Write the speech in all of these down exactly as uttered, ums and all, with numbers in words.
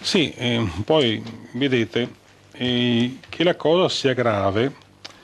Sì, eh, poi vedete eh, che la cosa sia grave,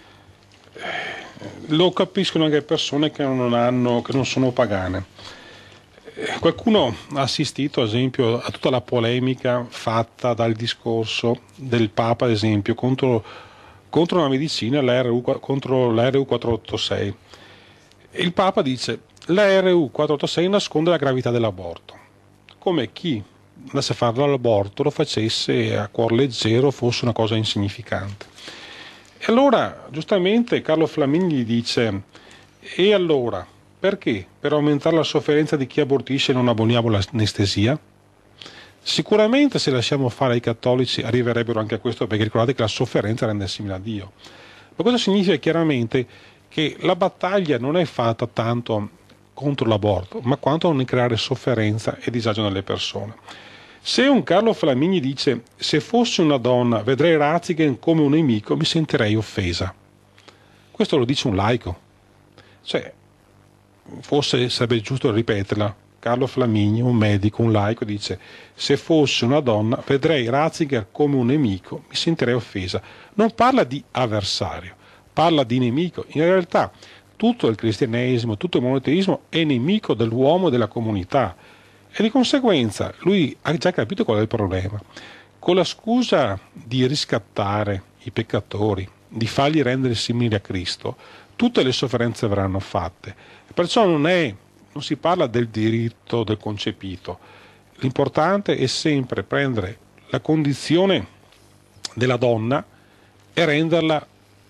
eh, lo capiscono anche persone che non hanno, che non sono pagane. Eh, Qualcuno ha assistito, ad esempio, a tutta la polemica fatta dal discorso del Papa, ad esempio, contro, contro una medicina, la R U, contro la R U quattrocentottantasei. Il Papa dice: la R U quattrocentottantasei nasconde la gravità dell'aborto, come chi andasse a fare l'aborto lo facesse a cuor leggero, fosse una cosa insignificante. E allora, giustamente, Carlo Flamini gli dice: e allora, perché? Per aumentare la sofferenza di chi abortisce non aboliamo l'anestesia? Sicuramente se lasciamo fare ai cattolici arriverebbero anche a questo, perché ricordate che la sofferenza rende simile a Dio. Ma cosa significa? Chiaramente che la battaglia non è fatta tanto contro l'aborto, ma quanto non creare sofferenza e disagio nelle persone. Se un Carlo Flamini dice: se fossi una donna vedrei Ratzinger come un nemico, mi sentirei offesa. Questo lo dice un laico. Cioè, forse sarebbe giusto ripeterla. Carlo Flamini, un medico, un laico, dice: se fossi una donna vedrei Ratzinger come un nemico, mi sentirei offesa. Non parla di avversario, parla di nemico. In realtà tutto il cristianesimo, tutto il monoteismo è nemico dell'uomo e della comunità. E di conseguenza lui ha già capito qual è il problema. Con la scusa di riscattare i peccatori, di farli rendere simili a Cristo, tutte le sofferenze verranno fatte. Perciò non, è, non si parla del diritto del concepito. L'importante è sempre prendere la condizione della donna e renderla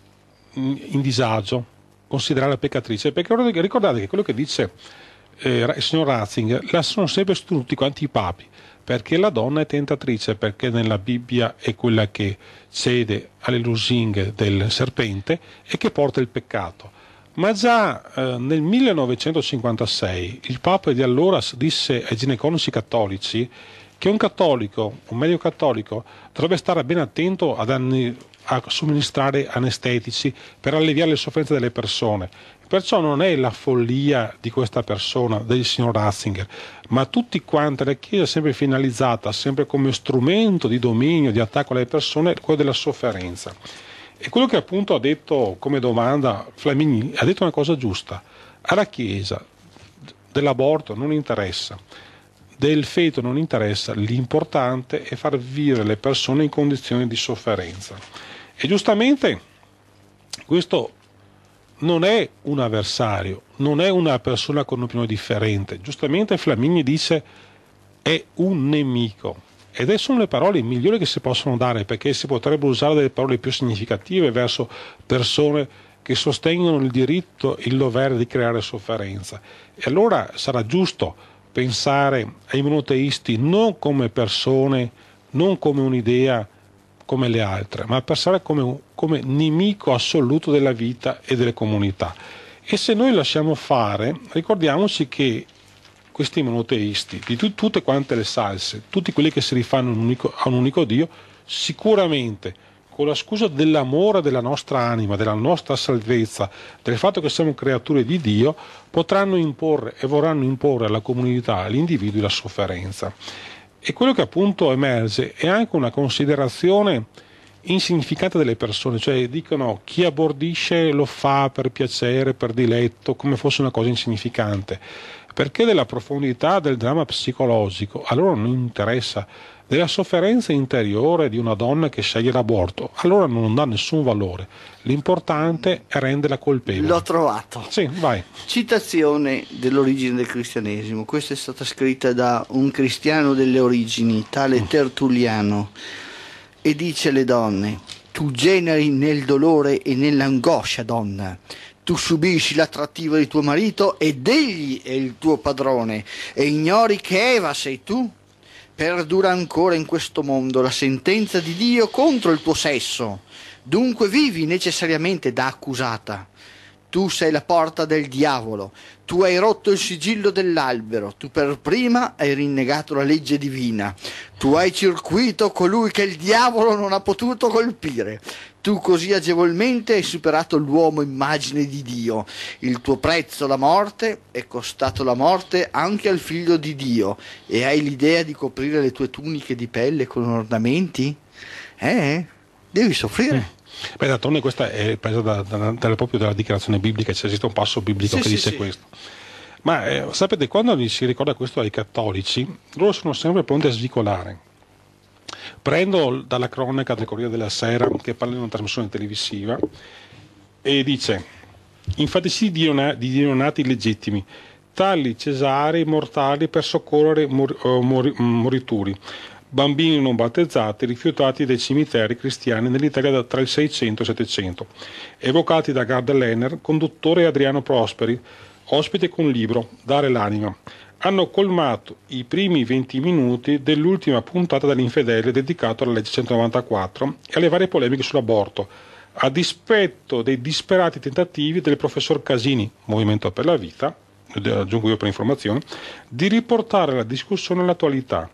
in disagio, considerarla peccatrice. Perché ricordate che quello che dice Eh, il signor Ratzinger la sono sempre sostenuti tutti quanti i papi, perché la donna è tentatrice, perché nella Bibbia è quella che cede alle lusinghe del serpente e che porta il peccato. Ma già eh, nel millenovecentocinquantasei il Papa di allora disse ai ginecologi cattolici che un cattolico, un medico cattolico, dovrebbe stare ben attento ad anni, a somministrare anestetici per alleviare le sofferenze delle persone. Perciò non è la follia di questa persona, del signor Ratzinger, ma tutti quanti, la Chiesa è sempre finalizzata, sempre come strumento di dominio, di attacco alle persone, quello della sofferenza. E quello che appunto ha detto come domanda Flamini, ha detto una cosa giusta. Alla Chiesa dell'aborto non interessa, del feto non interessa, l'importante è far vivere le persone in condizioni di sofferenza. E giustamente questo non è un avversario, non è una persona con un'opinione differente. Giustamente Flamini dice: è un nemico. Ed sono le parole migliori che si possono dare, perché si potrebbero usare delle parole più significative verso persone che sostengono il diritto e il dovere di creare sofferenza. E allora sarà giusto pensare ai monoteisti non come persone, non come un'idea come le altre, ma pensare come, come nemico assoluto della vita e delle comunità. E se noi lasciamo fare, ricordiamoci che questi monoteisti, di tu, tutte quante le salse, tutti quelli che si rifanno un unico, a un unico Dio, sicuramente con la scusa dell'amore della nostra anima, della nostra salvezza, del fatto che siamo creature di Dio, potranno imporre e vorranno imporre alla comunità, agli individui, la sofferenza. E quello che appunto emerge è anche una considerazione insignificante delle persone, cioè dicono chi abortisce lo fa per piacere, per diletto, come fosse una cosa insignificante, perché della profondità del dramma psicologico a loro non interessa, della sofferenza interiore di una donna che sceglie l'aborto, allora non dà nessun valore. L'importante è renderla colpevole. L'ho trovato. Sì, vai. Citazione dell'origine del cristianesimo. Questa è stata scritta da un cristiano delle origini, tale Tertulliano, e dice alle donne: tu generi nel dolore e nell'angoscia, donna. Tu subisci l'attrattivo di tuo marito ed egli è il tuo padrone, e ignori che Eva sei tu? Perdura ancora in questo mondo la sentenza di Dio contro il tuo sesso. Dunque vivi necessariamente da accusata. Tu sei la porta del diavolo, tu hai rotto il sigillo dell'albero, tu per prima hai rinnegato la legge divina, tu hai circuito colui che il diavolo non ha potuto colpire, Tu così agevolmente hai superato l'uomo immagine di Dio. Il tuo prezzo, la morte, è costato la morte anche al figlio di Dio. E hai l'idea di coprire le tue tuniche di pelle con ornamenti? Eh? Devi soffrire. Mm. Beh, d'altronde questa è presa da, da, da, proprio dalla dichiarazione biblica, c'è esiste un passo biblico sì, che sì, dice sì. questo. Ma eh, sapete, quando si ricorda questo ai cattolici, loro sono sempre pronti a svicolare. Prendo dalla cronaca del Corriere della Sera, che parla di una trasmissione televisiva, e dice: infatti sì di neonati illegittimi, tali cesarei mortali per soccorrere mor, uh, mor, morituri, bambini non battezzati rifiutati dai cimiteri cristiani nell'Italia tra il seicento e il settecento, evocati da Gardelehner, conduttore Adriano Prosperi, ospite con libro Dare l'anima. Hanno colmato i primi venti minuti dell'ultima puntata dell'Infedele dedicato alla legge centonovantaquattro e alle varie polemiche sull'aborto, a dispetto dei disperati tentativi del professor Casini, Movimento per la Vita, aggiungo io per informazione, di riportare la discussione all'attualità.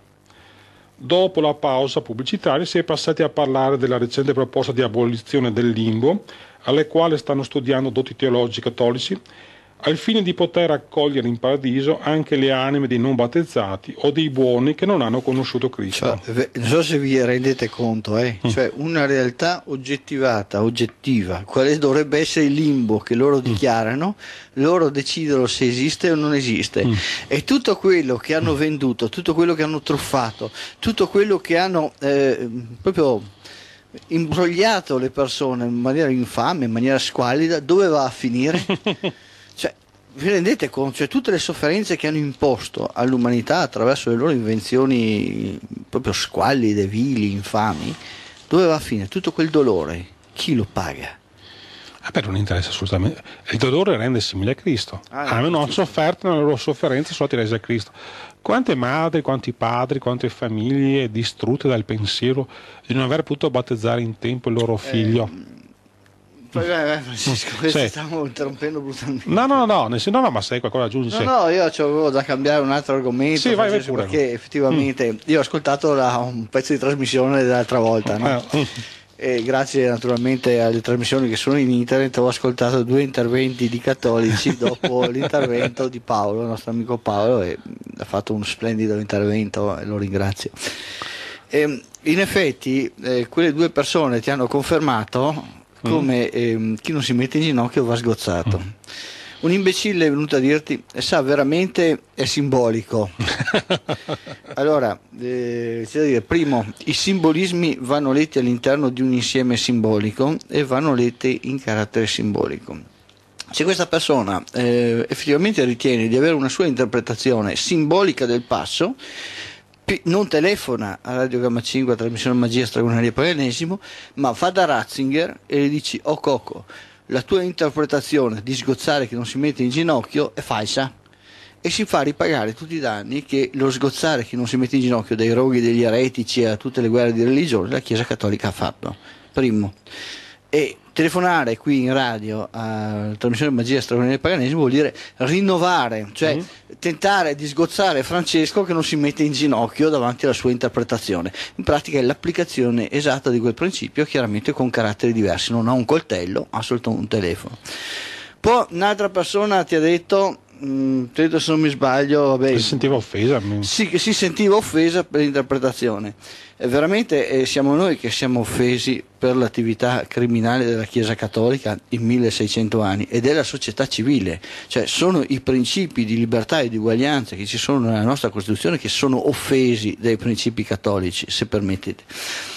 Dopo la pausa pubblicitaria si è passati a parlare della recente proposta di abolizione del limbo, alle quali stanno studiando doti teologici cattolici, al fine di poter accogliere in paradiso anche le anime dei non battezzati o dei buoni che non hanno conosciuto Cristo. Cioè, non so se vi rendete conto, eh? mm. cioè una realtà oggettivata, oggettiva, quale dovrebbe essere il limbo che loro dichiarano, mm. loro decidono se esiste o non esiste. Mm. E tutto quello che hanno venduto, tutto quello che hanno truffato, tutto quello che hanno eh, proprio imbrogliato le persone in maniera infame, in maniera squallida, dove va a finire? Cioè, vi rendete conto? Cioè, tutte le sofferenze che hanno imposto all'umanità attraverso le loro invenzioni proprio squallide, vili, infami, dove va a finire? Tutto quel dolore, chi lo paga? A me non interessa assolutamente. Il dolore rende simile a Cristo. Ah, hanno ah, sofferto nella loro sofferenza, sono resi a Cristo. Quante madri, quanti padri, quante famiglie distrutte dal pensiero di non aver potuto battezzare in tempo il loro figlio. Eh, Poi, beh, Francesco, sì. stiamo interrompendo brutalmente. No, no, no, no, no, no ma sai qualcosa aggiunge? No, no, io avevo da cambiare un altro argomento, sì, vai, vai perché effettivamente mm. io ho ascoltato la, un pezzo di trasmissione dell'altra volta, no? mm. e grazie naturalmente alle trasmissioni che sono in internet ho ascoltato due interventi di cattolici dopo l'intervento di Paolo, il nostro amico Paolo, e ha fatto un splendido intervento e lo ringrazio. E, in effetti eh, quelle due persone ti hanno confermato come eh, chi non si mette in ginocchio va sgozzato. Mm. Un imbecille è venuto a dirti, sa, veramente è simbolico. Allora, eh, c'è da dire, primo, i simbolismi vanno letti all'interno di un insieme simbolico e vanno letti in carattere simbolico. Se questa persona eh, effettivamente ritiene di avere una sua interpretazione simbolica del passo, non telefona a Radio Gamma cinque, a trasmissione Magia Stragonaria Paganesimo, ma fa da Ratzinger e gli dici: oh Coco, la tua interpretazione di sgozzare che non si mette in ginocchio è falsa, e si fa ripagare tutti i danni che lo sgozzare che non si mette in ginocchio dai roghi degli eretici a tutte le guerre di religione la Chiesa Cattolica ha fatto. Primo. E telefonare qui in radio alla trasmissione Magia Straordinaria del Paganesimo vuol dire rinnovare, cioè mm. tentare di sgozzare Francesco che non si mette in ginocchio davanti alla sua interpretazione. In pratica è l'applicazione esatta di quel principio, chiaramente con caratteri diversi. Non ha un coltello, ha soltanto un telefono. Poi un'altra persona ti ha detto, mh, credo se non mi sbaglio, vabbè, si sentiva offesa. Sì, che si sentiva offesa per l'interpretazione. E veramente eh, siamo noi che siamo offesi per l'attività criminale della Chiesa Cattolica in milleseicento anni e della società civile, cioè sono i principi di libertà e di uguaglianza che ci sono nella nostra Costituzione che sono offesi dai principi cattolici, se permettete.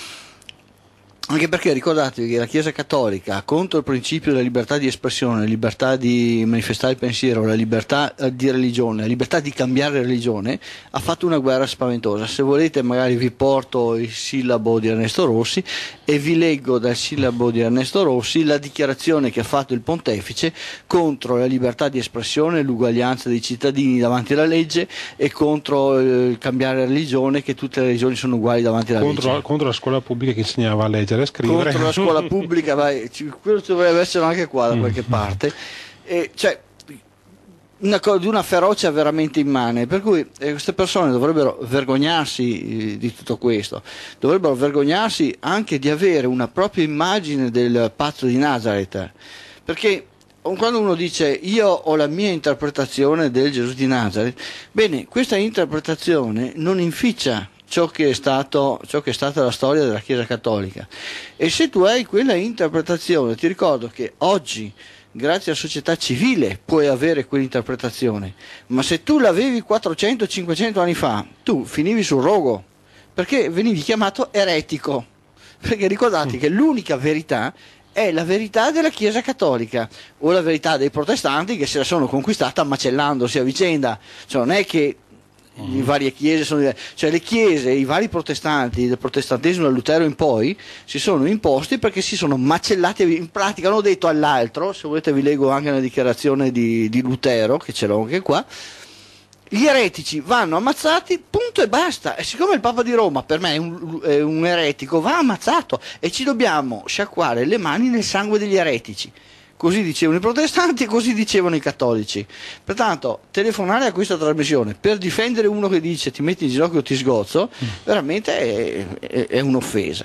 Anche perché ricordatevi che la Chiesa Cattolica, contro il principio della libertà di espressione, la libertà di manifestare il pensiero, la libertà di religione, la libertà di cambiare religione, ha fatto una guerra spaventosa. Se volete magari vi porto il sillabo di Ernesto Rossi e vi leggo dal sillabo di Ernesto Rossi la dichiarazione che ha fatto il pontefice contro la libertà di espressione, l'uguaglianza dei cittadini davanti alla legge e contro il cambiare religione, che tutte le religioni sono uguali davanti alla contro, legge. Contro la scuola pubblica che insegnava a leggere. Scrivere. Contro la scuola pubblica, vai, quello dovrebbe essere anche qua da qualche parte. E, cioè, una, co- di una ferocia veramente immane, per cui eh, queste persone dovrebbero vergognarsi eh, di tutto questo, dovrebbero vergognarsi anche di avere una propria immagine del pazzo di Nazareth, perché quando uno dice io ho la mia interpretazione del Gesù di Nazareth, bene, questa interpretazione non inficia ciò che è stato, ciò che è stata la storia della Chiesa Cattolica, e se tu hai quella interpretazione, ti ricordo che oggi grazie alla società civile puoi avere quell'interpretazione, ma se tu l'avevi quattrocento cinquecento anni fa, tu finivi sul rogo, perché venivi chiamato eretico, perché ricordate mm. che l'unica verità è la verità della Chiesa Cattolica o la verità dei protestanti che se la sono conquistata macellandosi a vicenda, cioè non è che le varie chiese sono diverse, cioè le chiese, i vari protestanti del protestantesimo da Lutero in poi si sono imposti perché si sono macellati, in pratica hanno detto all'altro, se volete vi leggo anche una dichiarazione di, di Lutero che ce l'ho anche qua, gli eretici vanno ammazzati, punto e basta, e siccome il Papa di Roma per me è un, è un eretico, va ammazzato e ci dobbiamo sciacquare le mani nel sangue degli eretici. Così dicevano i protestanti e così dicevano i cattolici. Pertanto telefonare a questa trasmissione per difendere uno che dice ti metti in ginocchio o ti sgozzo, mm. veramente è, è, è un'offesa.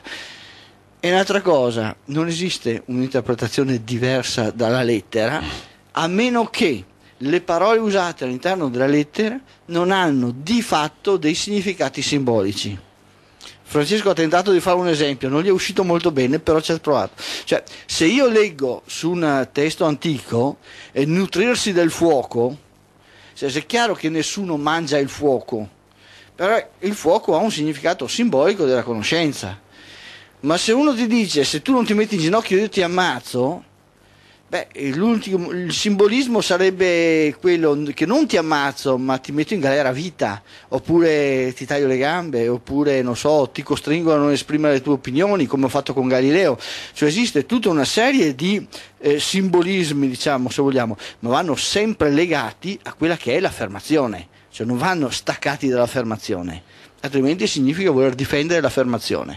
E un'altra cosa, non esiste un'interpretazione diversa dalla lettera, a meno che le parole usate all'interno della lettera non hanno di fatto dei significati simbolici. Francesco ha tentato di fare un esempio, non gli è uscito molto bene, però ci ha provato. Cioè, se io leggo su un testo antico eh, nutrirsi del fuoco, cioè, è chiaro che nessuno mangia il fuoco, però il fuoco ha un significato simbolico della conoscenza. Ma se uno ti dice se tu non ti metti in ginocchio io ti ammazzo, beh, l'ultimo, il simbolismo sarebbe quello che non ti ammazzo ma ti metto in galera a vita, oppure ti taglio le gambe, oppure non so, ti costringo a non esprimere le tue opinioni come ho fatto con Galileo. Cioè esiste tutta una serie di eh, simbolismi, diciamo, se vogliamo, ma vanno sempre legati a quella che è l'affermazione, cioè non vanno staccati dall'affermazione, altrimenti significa voler difendere l'affermazione.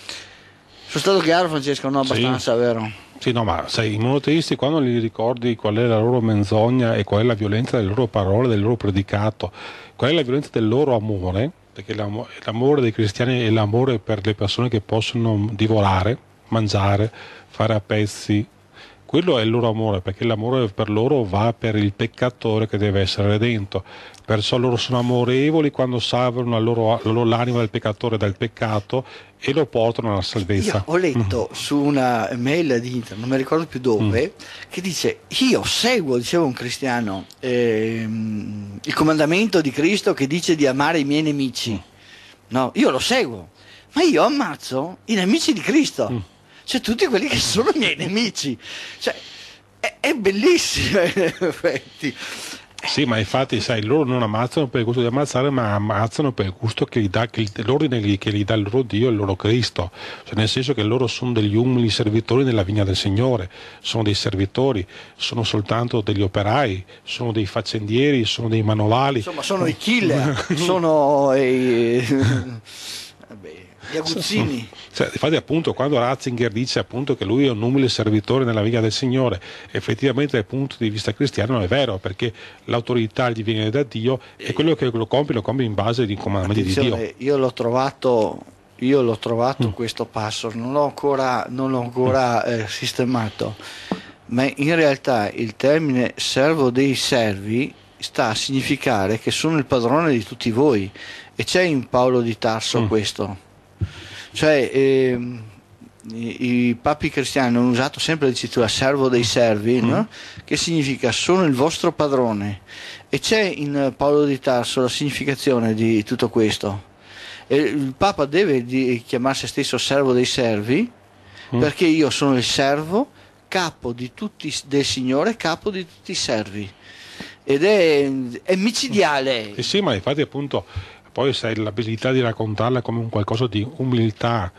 Sono stato chiaro, Francesco? No, abbastanza, sì. Vero? Sì, no, ma sai, i monoteisti quando gli ricordi qual è la loro menzogna e qual è la violenza delle loro parole, del loro predicato, qual è la violenza del loro amore, perché l'amore dei cristiani è l'amore per le persone che possono divorare, mangiare, fare a pezzi, quello è il loro amore, perché l'amore per loro va per il peccatore che deve essere redento, perciò loro sono amorevoli quando salvano la loro, la loro, l'anima del peccatore dal peccato e lo portano alla salvezza. Io ho letto mm. su una mail di internet, non mi ricordo più dove, mm. che dice io seguo, diceva un cristiano, ehm, il comandamento di Cristo che dice di amare i miei nemici. Mm. No, io lo seguo, ma io ammazzo i nemici di Cristo. Mm. Cioè tutti quelli che sono i miei nemici, cioè, è, è bellissimo in effetti. Sì, ma infatti sai, loro non ammazzano per il gusto di ammazzare, ma ammazzano per il gusto che gli dà, che l'ordine che gli dà il loro Dio e il loro Cristo, cioè nel senso che loro sono degli umili servitori nella vigna del Signore, sono dei servitori, sono soltanto degli operai, sono dei faccendieri, sono dei manovali. Insomma, sono i killer, sono i... Vabbè. Gli aguzzini. Cioè, infatti appunto quando Ratzinger dice appunto che lui è un umile servitore nella vigna del Signore, effettivamente dal punto di vista cristiano non è vero, perché l'autorità gli viene da Dio e quello che lo compie lo compie in base ai comandamenti di Dio. Io l'ho trovato, io l'ho trovato mm. questo passo, non l'ho ancora, non l'ho ancora mm. eh, sistemato, ma in realtà il termine servo dei servi sta a significare che sono il padrone di tutti voi, e c'è in Paolo di Tarso mm. questo. Cioè ehm, i, i papi cristiani hanno usato sempre la dicitura servo dei servi, mm. no? Che significa sono il vostro padrone, e c'è in Paolo di Tarso la significazione di tutto questo. E il Papa deve di, chiamare se stesso servo dei servi mm. perché io sono il servo, capo di tutti, del Signore, capo di tutti i servi, ed è, è micidiale. Eh sì, ma infatti appunto poi sai l'abilità di raccontarla come un qualcosa di umiltà,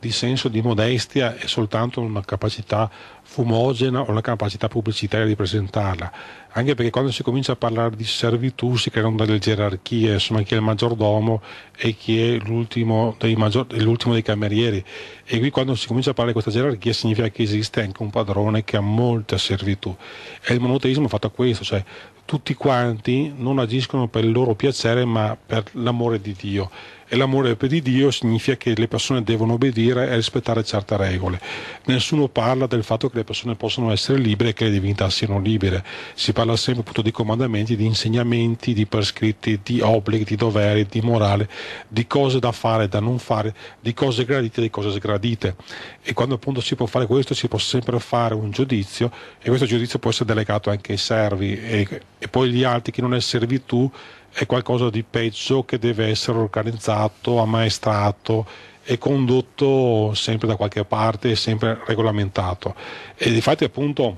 di senso di modestia è soltanto una capacità fumogena o una capacità pubblicitaria di presentarla, anche perché quando si comincia a parlare di servitù si creano delle gerarchie, insomma chi è il maggiordomo e chi è l'ultimo dei, maggior, l'ultimo dei camerieri, e qui quando si comincia a parlare di questa gerarchia significa che esiste anche un padrone che ha molta servitù, e il monoteismo è fatto a questo, cioè tutti quanti non agiscono per il loro piacere ma per l'amore di Dio, e l'amore per di Dio significa che le persone devono obbedire e rispettare certe regole. Nessuno parla del fatto che le persone possono essere libere e che le divinità siano libere, si parla sempre appunto di comandamenti, di insegnamenti, di prescritti, di obblighi, di doveri, di morale, di cose da fare e da non fare, di cose gradite e di cose sgradite, e quando appunto si può fare questo si può sempre fare un giudizio, e questo giudizio può essere delegato anche ai servi, e, e poi gli altri, chi non è servitù è qualcosa di peggio che deve essere organizzato, ammaestrato e condotto sempre da qualche parte, sempre regolamentato, e difatti appunto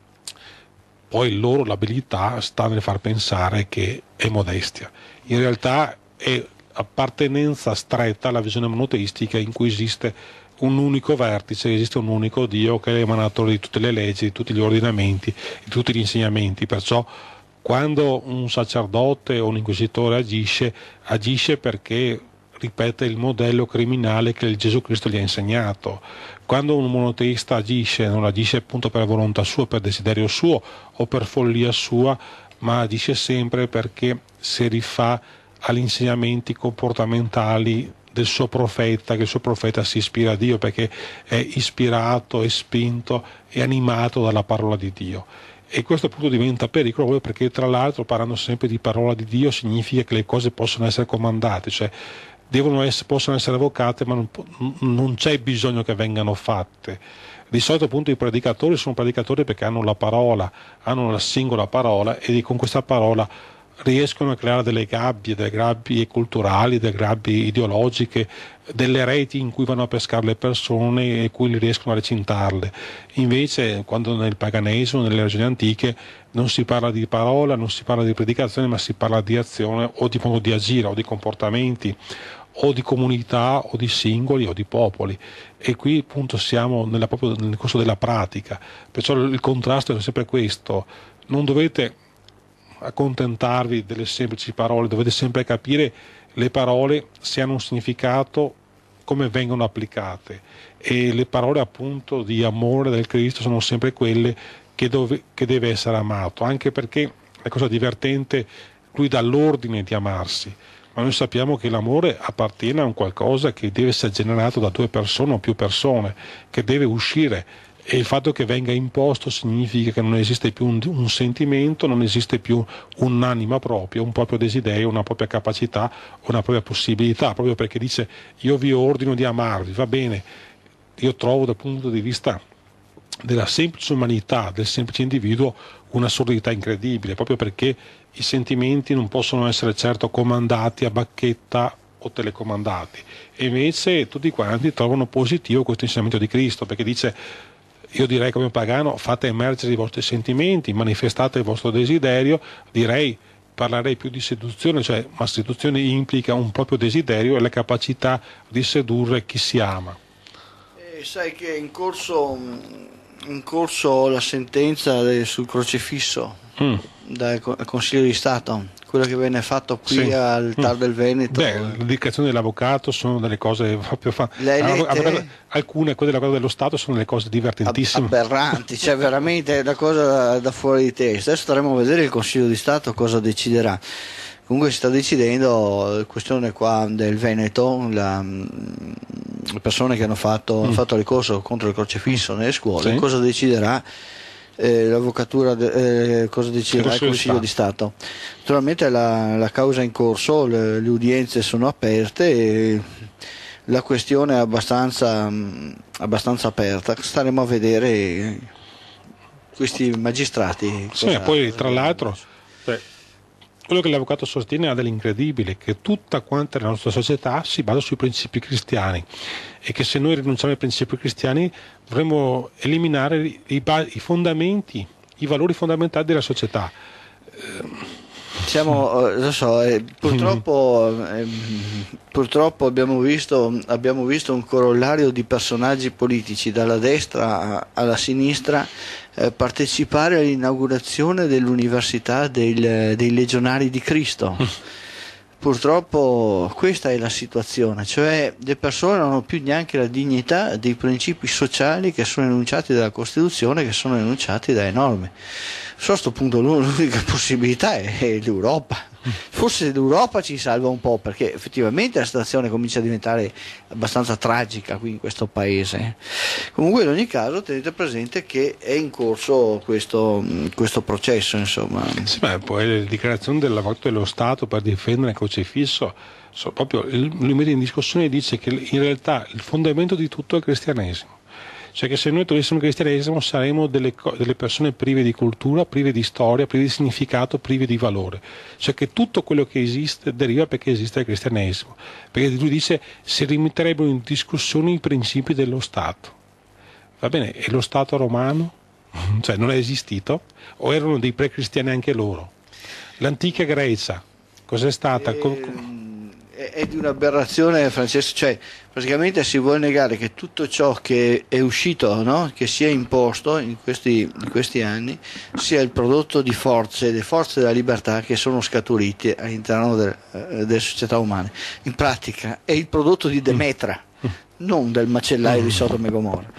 poi loro l'abilità sta nel far pensare che è modestia, in realtà è appartenenza stretta alla visione monoteistica in cui esiste un unico vertice, esiste un unico Dio che è l'emanatore di tutte le leggi, di tutti gli ordinamenti, di tutti gli insegnamenti, perciò quando un sacerdote o un inquisitore agisce, agisce perché ripete il modello criminale che Gesù Cristo gli ha insegnato. Quando un monoteista agisce, non agisce appunto per volontà sua, per desiderio suo o per follia sua, ma agisce sempre perché si rifà agli insegnamenti comportamentali del suo profeta, che il suo profeta si ispira a Dio perché è ispirato, è spinto e animato dalla parola di Dio. E questo appunto diventa pericolo perché, tra l'altro, parlando sempre di parola di Dio significa che le cose possono essere comandate, cioè devono essere, possono essere evocate, ma non, non c'è bisogno che vengano fatte. Di solito appunto i predicatori sono predicatori perché hanno la parola, hanno la singola parola, e con questa parola riescono a creare delle gabbie, delle gabbie culturali, delle gabbie ideologiche, delle reti in cui vanno a pescare le persone e cui riescono a recintarle. Invece quando nel paganesimo, nelle regioni antiche, non si parla di parola, non si parla di predicazione, ma si parla di azione o di modo di agire o di comportamenti o di comunità o di singoli o di popoli, e qui appunto siamo nella, proprio nel corso della pratica, perciò il contrasto è sempre questo: non dovete accontentarvi delle semplici parole, dovete sempre capire le parole se hanno un significato, come vengono applicate, e le parole appunto di amore del Cristo sono sempre quelle che, dove, che deve essere amato, anche perché la cosa divertente, lui dà l'ordine di amarsi, ma noi sappiamo che l'amore appartiene a un qualcosa che deve essere generato da due persone o più persone, che deve uscire, e il fatto che venga imposto significa che non esiste più un, un sentimento, non esiste più un'anima propria, un proprio desiderio, una propria capacità, una propria possibilità, proprio perché dice io vi ordino di amarvi, va bene. Io trovo dal punto di vista della semplice umanità, del semplice individuo, un'assurdità incredibile, proprio perché i sentimenti non possono essere certo comandati a bacchetta o telecomandati, e invece tutti quanti trovano positivo questo insegnamento di Cristo, perché dice: io direi come pagano, fate emergere i vostri sentimenti, manifestate il vostro desiderio, direi, parlerei più di seduzione, cioè, ma seduzione implica un proprio desiderio e la capacità di sedurre chi si ama. E sai che è in corso, in corso la sentenza del, sul crocifisso mm. dal Consiglio di Stato, quello che venne fatto qui sì. al Tar del Veneto. Beh, le indicazioni dell'avvocato sono delle cose proprio fa... Lette... alcune, quelle della cosa dello Stato, sono delle cose divertentissime, aberranti, cioè veramente una cosa da, da fuori di testa. Adesso staremo a vedere il Consiglio di Stato cosa deciderà. Comunque si sta decidendo la questione qua del Veneto, la, le persone che hanno fatto, mm. hanno fatto ricorso contro il crocifisso nelle scuole, sì. cosa deciderà eh, l'avvocatura, de, eh, cosa deciderà il Consiglio di Stato. Naturalmente la, la causa è in corso, le, le udienze sono aperte e la questione è abbastanza, abbastanza aperta. Staremo a vedere questi magistrati. Sì, cosa, poi cosa tra l'altro quello che l'avvocato sostiene ha dell'incredibile, che tutta quanta la nostra società si basa sui principi cristiani, e che se noi rinunciamo ai principi cristiani dovremmo eliminare i, i fondamenti, i valori fondamentali della società. siamo, eh, lo so, eh, purtroppo, eh, purtroppo abbiamo visto, abbiamo visto un corollario di personaggi politici dalla destra a- alla sinistra eh, partecipare all'inaugurazione dell'Università del- dei Legionari di Cristo. Purtroppo questa è la situazione, cioè le persone non hanno più neanche la dignità dei principi sociali che sono enunciati dalla Costituzione, che sono enunciati dalle norme. A questo punto l'unica possibilità è l'Europa. Forse l'Europa ci salva un po', perché effettivamente la situazione comincia a diventare abbastanza tragica qui in questo paese. Comunque in ogni caso tenete presente che è in corso questo, questo processo, insomma. Sì, ma poi le dichiarazioni dell'avvocato dello Stato per difendere il crocifisso, so, proprio lui mette in discussione e dice che in realtà il fondamento di tutto è il cristianesimo. Cioè che se noi togliessimo il cristianesimo saremmo delle, delle persone prive di cultura, prive di storia, prive di significato, prive di valore. Cioè che tutto quello che esiste deriva perché esiste il cristianesimo. Perché lui dice si rimetterebbero in discussione i principi dello Stato. Va bene, e lo Stato romano? Cioè non è esistito? O erano dei pre-cristiani anche loro? L'antica Grecia, cos'è stata? E... è di un'aberrazione, Francesco, cioè praticamente si vuole negare che tutto ciò che è uscito, no? Che si è imposto in questi, in questi anni sia il prodotto di forze, le forze della libertà che sono scaturite all'interno del, eh, delle società umane. In pratica è il prodotto di Demetra, non del macellaio di Sodoma e Gomorra.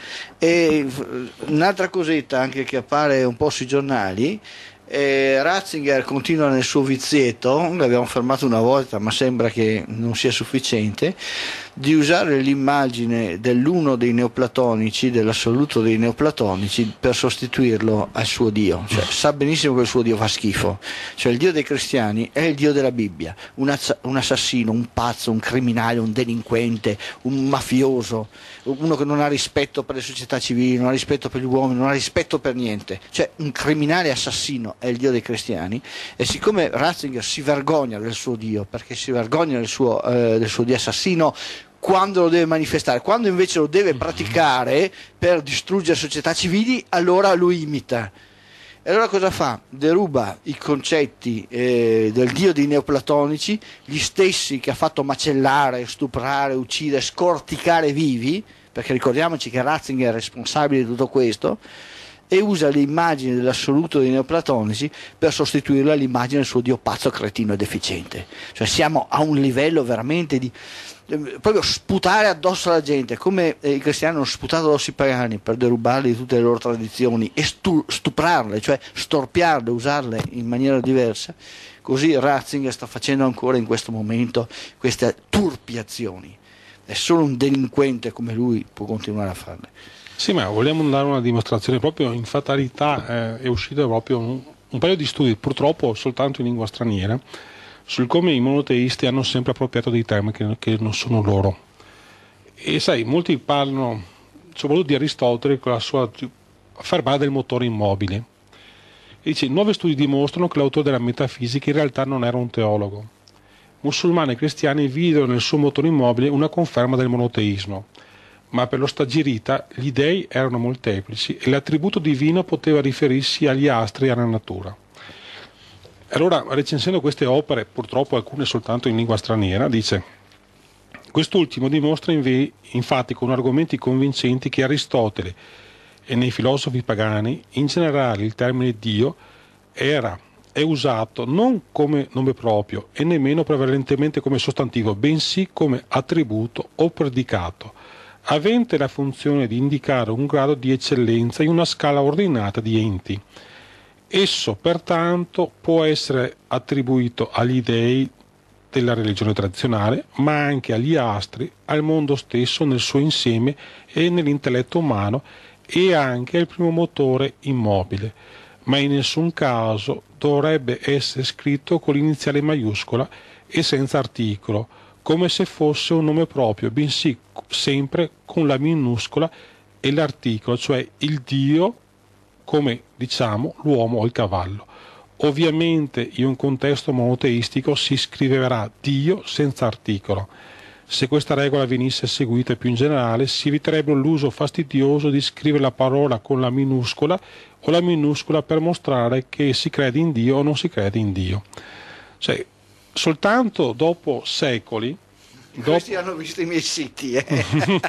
E un'altra cosetta anche che appare un po' sui giornali, Eh, Ratzinger continua nel suo vizietto, l'abbiamo fermato una volta ma sembra che non sia sufficiente, di usare l'immagine dell'uno dei neoplatonici, dell'assoluto dei neoplatonici, per sostituirlo al suo Dio. Cioè, sa benissimo che il suo Dio fa schifo, cioè il Dio dei cristiani è il Dio della Bibbia, un, azz- un assassino, un pazzo, un criminale, un delinquente, un mafioso, uno che non ha rispetto per le società civili, non ha rispetto per gli uomini, non ha rispetto per niente, cioè un criminale assassino è il Dio dei cristiani. E siccome Ratzinger si vergogna del suo Dio, perché si vergogna del suo, eh, del suo Dio assassino quando lo deve manifestare, quando invece lo deve praticare per distruggere società civili, allora lo imita. E allora cosa fa? Deruba i concetti eh, del Dio dei neoplatonici, gli stessi che ha fatto macellare, stuprare, uccidere, scorticare vivi, perché ricordiamoci che Ratzinger è responsabile di tutto questo, e usa l'immagine dell'assoluto dei neoplatonici per sostituirla all'immagine del suo Dio pazzo, cretino e deficiente. Cioè siamo a un livello veramente di eh, proprio sputare addosso alla gente, come eh, i cristiani hanno sputato addosso i pagani per derubarli di tutte le loro tradizioni e stu- stuprarle, cioè storpiarle, usarle in maniera diversa. Così Ratzinger sta facendo ancora in questo momento queste turpiazioni. È solo un delinquente come lui può continuare a farle. Sì, ma vogliamo dare una dimostrazione. Proprio in fatalità eh, è uscito proprio un, un paio di studi, purtroppo soltanto in lingua straniera, sul come i monoteisti hanno sempre appropriato dei termini che, che non sono loro. E sai, molti parlano soprattutto di Aristotele con la sua affermare del motore immobile. E dice, nuovi studi dimostrano che l'autore della metafisica in realtà non era un teologo. Musulmani e cristiani videro nel suo motore immobile una conferma del monoteismo. Ma per lo Stagirita gli dei erano molteplici e l'attributo divino poteva riferirsi agli astri e alla natura. Allora, recensendo queste opere, purtroppo alcune soltanto in lingua straniera, dice: quest'ultimo dimostra inve- infatti con argomenti convincenti che Aristotele e nei filosofi pagani in generale il termine Dio era è usato non come nome proprio e nemmeno prevalentemente come sostantivo, bensì come attributo o predicato, avente la funzione di indicare un grado di eccellenza in una scala ordinata di enti. Esso, pertanto, può essere attribuito agli dei della religione tradizionale, ma anche agli astri, al mondo stesso nel suo insieme e nell'intelletto umano, e anche al primo motore immobile, ma in nessun caso dovrebbe essere scritto con l'iniziale maiuscola e senza articolo, come se fosse un nome proprio, bensì sempre con la minuscola e l'articolo, cioè il Dio, come diciamo l'uomo o il cavallo. Ovviamente in un contesto monoteistico si scriverà Dio senza articolo. Se questa regola venisse seguita più in generale, si eviterebbe l'uso fastidioso di scrivere la parola con la minuscola o la minuscola per mostrare che si crede in Dio o non si crede in Dio. Cioè, soltanto dopo secoli, dopo... questi hanno visto i miei siti, eh.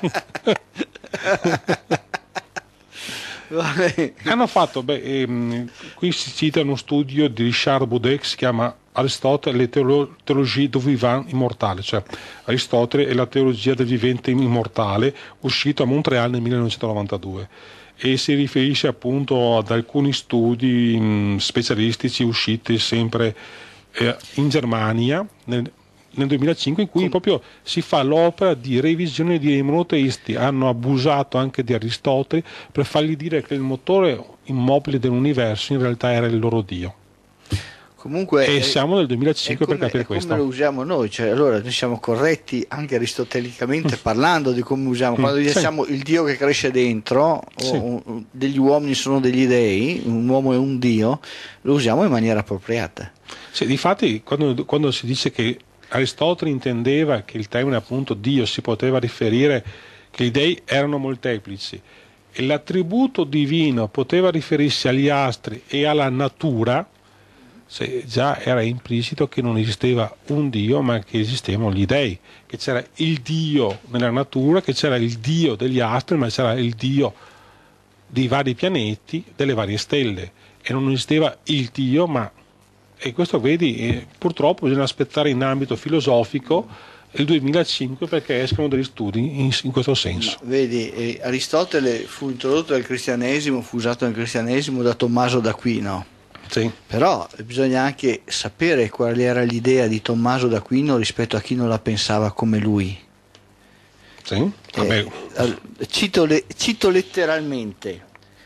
hanno fatto, beh, ehm, qui si cita uno studio di Richard Baudet che si chiama Aristotele e la teolo- teologia du vivant immortale, cioè Aristotele e la teologia del vivente immortale, uscito a Montreal nel millenovecentonovantadue, e si riferisce appunto ad alcuni studi mh, specialistici usciti sempre eh, in Germania nel, nel duemilacinque, in cui proprio si fa l'opera di revisione di monoteisti. Hanno abusato anche di Aristotele per fargli dire che il motore immobile dell'universo in realtà era il loro Dio. Comunque, e è, siamo nel duemilacinque come, per capire è come questo. lo usiamo noi, cioè allora noi siamo corretti anche aristotelicamente parlando di come usiamo. Quando Mm, diciamo sì. il Dio che cresce dentro, Sì. o, o degli uomini sono degli dei, un uomo è un Dio, lo usiamo in maniera appropriata. Sì, difatti quando, quando si dice che Aristotele intendeva che il termine appunto Dio si poteva riferire che gli dei erano molteplici e l'attributo divino poteva riferirsi agli astri e alla natura, se già era implicito che non esisteva un Dio ma che esistevano gli dei, che c'era il Dio nella natura, che c'era il Dio degli astri, ma c'era il Dio dei vari pianeti, delle varie stelle, e non esisteva il Dio, ma, e questo vedi, eh, purtroppo bisogna aspettare in ambito filosofico il duemilacinque perché escono degli studi in, in questo senso. Ma, vedi, eh, Aristotele fu introdotto nel cristianesimo, fu usato nel cristianesimo da Tommaso d'Aquino. Sì. Però bisogna anche sapere qual era l'idea di Tommaso d'Aquino rispetto a chi non la pensava come lui. Sì. Eh, cito, le, cito letteralmente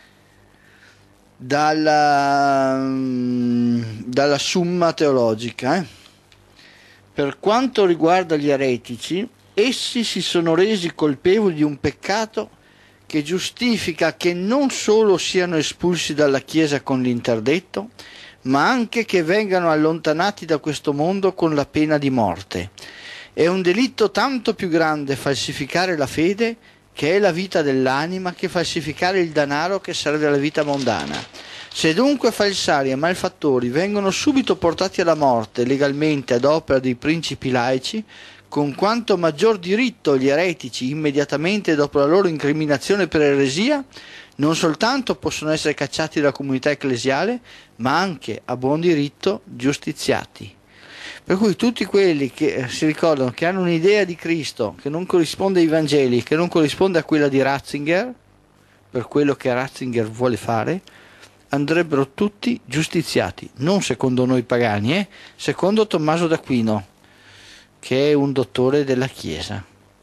dalla, dalla Summa Teologica. Eh? Per quanto riguarda gli eretici, essi si sono resi colpevoli di un peccato che giustifica che non solo siano espulsi dalla Chiesa con l'interdetto, ma anche che vengano allontanati da questo mondo con la pena di morte. È un delitto tanto più grande falsificare la fede, che è la vita dell'anima, che falsificare il denaro che serve alla vita mondana. Se dunque falsari e malfattori vengono subito portati alla morte legalmente ad opera dei principi laici, con quanto maggior diritto gli eretici, immediatamente dopo la loro incriminazione per eresia, non soltanto possono essere cacciati dalla comunità ecclesiale, ma anche a buon diritto giustiziati. Per cui tutti quelli che si ricordano che hanno un'idea di Cristo che non corrisponde ai Vangeli, che non corrisponde a quella di Ratzinger, per quello che Ratzinger vuole fare, andrebbero tutti giustiziati, non secondo noi pagani, eh? Secondo Tommaso d'Aquino, che è un dottore della Chiesa.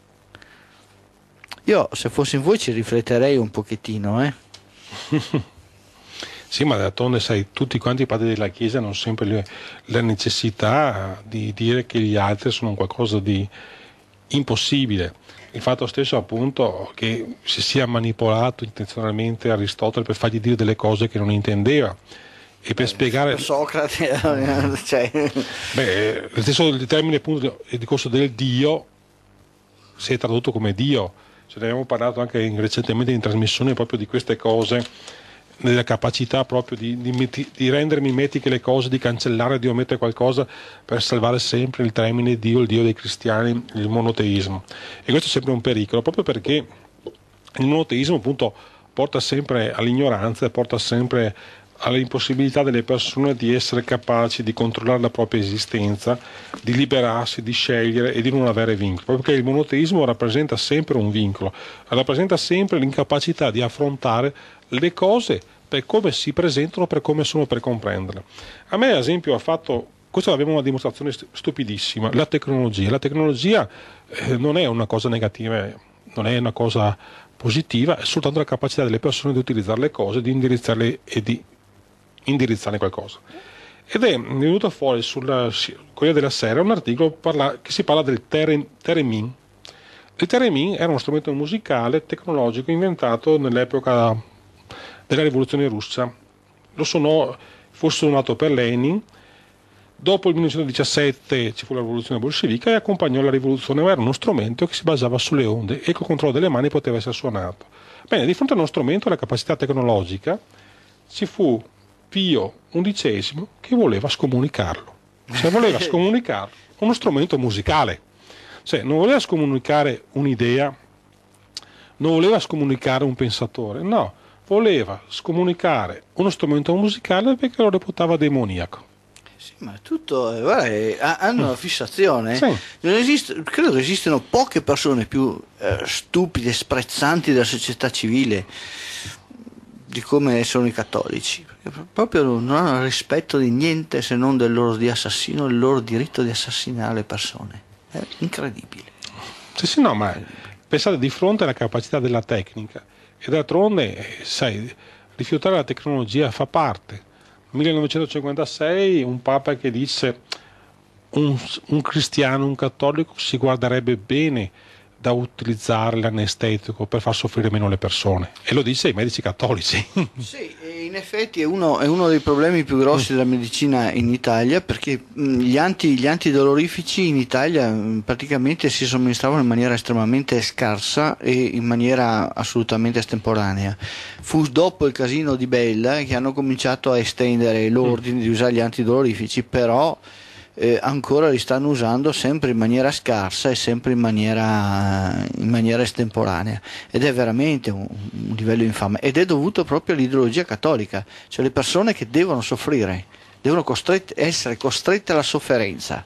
Io, se fossi in voi, ci rifletterei un pochettino, eh? Sì, ma d'altronde sai, tutti quanti i padri della Chiesa hanno sempre le, la necessità di dire che gli altri sono qualcosa di impossibile. Il fatto stesso appunto che si sia manipolato intenzionalmente Aristotele per fargli dire delle cose che non intendeva e per eh, spiegare Socrate cioè. Beh, lo stesso il termine appunto il discorso del Dio si è tradotto come Dio, ce ne abbiamo parlato anche in, recentemente in trasmissione proprio di queste cose, nella capacità proprio di, di, di rendere mimetiche le cose, di cancellare, di omettere qualcosa per salvare sempre il termine Dio, il Dio dei cristiani, il monoteismo. E questo è sempre un pericolo, proprio perché il monoteismo appunto porta sempre all'ignoranza e porta sempre all'impossibilità delle persone di essere capaci di controllare la propria esistenza, di liberarsi, di scegliere e di non avere vincoli, proprio perché il monoteismo rappresenta sempre un vincolo, rappresenta sempre l'incapacità di affrontare le cose per come si presentano, per come sono, per comprenderle. A me ad esempio ha fatto, questo abbiamo una dimostrazione stupidissima, la tecnologia. La tecnologia eh, non è una cosa negativa, non è una cosa positiva, è soltanto la capacità delle persone di utilizzare le cose, di indirizzarle e di indirizzare qualcosa. Ed è venuto fuori sulla Corriere della Sera un articolo parla, che si parla del theremin. Il theremin era uno strumento musicale tecnologico inventato nell'epoca della rivoluzione russa. Lo suonò, fu suonato per Lenin. Dopo il millenovecentodiciassette ci fu la rivoluzione bolscevica e accompagnò la rivoluzione, ma era uno strumento che si basava sulle onde e col controllo delle mani poteva essere suonato. Bene, di fronte a uno strumento alla capacità tecnologica ci fu Pio undicesimo che voleva scomunicarlo. Cioè voleva scomunicare uno strumento musicale, cioè non voleva scomunicare un'idea, non voleva scomunicare un pensatore, no, voleva scomunicare uno strumento musicale perché lo reputava demoniaco. Sì, ma tutto, eh, guarda, eh, ha- hanno una fissazione. Sì. Non esiste- credo che esistano poche persone più eh, stupide e sprezzanti della società civile di come sono i cattolici. Perché proprio non hanno rispetto di niente se non del loro di assassino, il loro diritto di assassinare le persone. È incredibile. Sì, sì, no, ma pensate di fronte alla capacità della tecnica e d'altronde, eh, sai, rifiutare la tecnologia fa parte. millenovecentocinquantasei un papa che disse un, un cristiano, un cattolico si guarderebbe bene da utilizzare l'anestetico per far soffrire meno le persone, e lo dice ai medici cattolici. Sì, e in effetti è uno, è uno dei problemi più grossi della medicina in Italia, perché mh, gli, anti, gli antidolorifici in Italia mh, praticamente si somministravano in maniera estremamente scarsa e in maniera assolutamente estemporanea. Fu dopo il casino di Bella che hanno cominciato a estendere l'ordine di usare gli antidolorifici, però eh, ancora li stanno usando sempre in maniera scarsa e sempre in maniera, in maniera estemporanea, ed è veramente un, un livello infame, ed è dovuto proprio all'ideologia cattolica, cioè le persone che devono soffrire, devono costrette, essere costrette alla sofferenza.